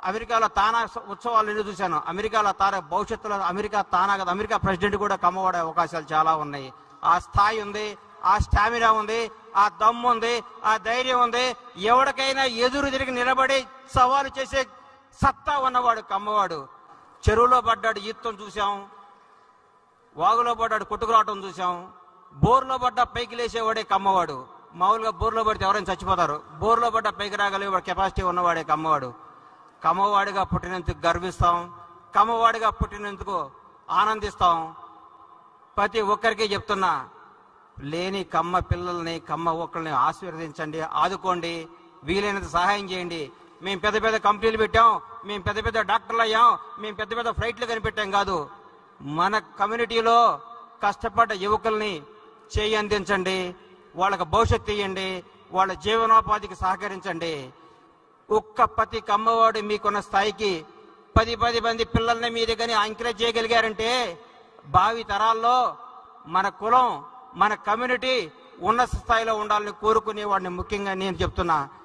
అమెరికాలో తానా ఉత్సవాలు ఎన్ని చూశాను. అమెరికాలో తానా భవిష్యత్తులో అమెరికా తానా కదా, అమెరికా ప్రెసిడెంట్ కూడా కమ్మవాడే అవకాశాలు చాలా ఉన్నాయి. ఆ స్థాయి ఉంది, ఆ స్టామినా ఉంది, ఆ దమ్ము ఉంది, ఆ ధైర్యం ఉంది. ఎవరికైనా ఎదురు తిరిగి నిలబడి సవాలు చేసే సత్తా ఉన్నవాడు కమ్మవాడు. చెరువులో పడ్డాడు ఈత్తం చూసాం, వాగులో పడ్డాడు కొట్టుకురావటం చూసాం, బోర్లో పడ్డా పైకి లేచేవాడే కమ్మవాడు. మామూలుగా బోర్లో పడితే ఎవరైనా చచ్చిపోతారు, బోర్లో పడ్డా పైకి రాగలిగే కెపాసిటీ ఉన్నవాడే కమ్మవాడు. కమ్మవాడిగా పుట్టినందుకు గర్విస్తాం, కమ్మవాడిగా పుట్టినందుకు ఆనందిస్తాం. ప్రతి ఒక్కరికి చెప్తున్నా, లేని కమ్మ పిల్లల్ని కమ్మ ఒక్కరిని ఆశీర్వదించండి, ఆదుకోండి, వీలైనంత సహాయం చేయండి. మేము పెద్ద పెద్ద కంపెనీలు పెట్టాం, మేము పెద్ద పెద్ద డాక్టర్లు అయ్యాం, మేము పెద్ద పెద్ద ఫ్లైట్లు కనిపెట్టాం కాదు. మన కమ్యూనిటీలో కష్టపడ్డ యువకుల్ని చేయి అందించండి, వాళ్ళకి భవిష్యత్తు ఇవ్వండి, వాళ్ళ జీవనోపాధికి సహకరించండి. ఒక్క ప్రతి కమ్మవాడు మీకున్న స్థాయికి 10 మంది పిల్లల్ని మీరు కానీ ఎంకరేజ్ చేయగలిగారంటే భావి తరాల్లో మన కులం, మన కమ్యూనిటీ ఉన్నత స్థాయిలో ఉండాలని కోరుకునే వాడిని ముఖ్యంగా నేను చెప్తున్నా.